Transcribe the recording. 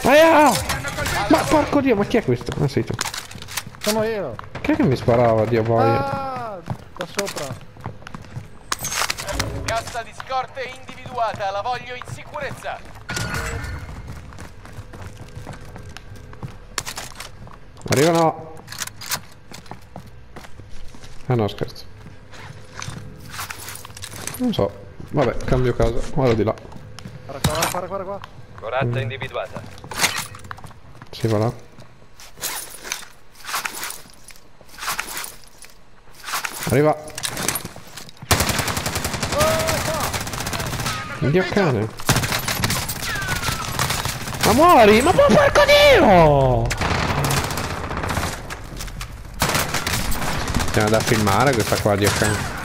Aia! Ma porco dio, ma chi è questo? Ah, sei tu. Sono io. Chi è che mi sparava, Dio boia? Ah, da sopra. Cassa di scorte individuata, la voglio in sicurezza. Arrivano! Ah no, scherzo. Non so. Vabbè, cambio casa. Guarda di là. Guarda qua. Corazza individuata. Si va là. Arriva. Dio cane. Ma muori! Ma porco dio! Stiamo da filmare questa qua, Dio cane.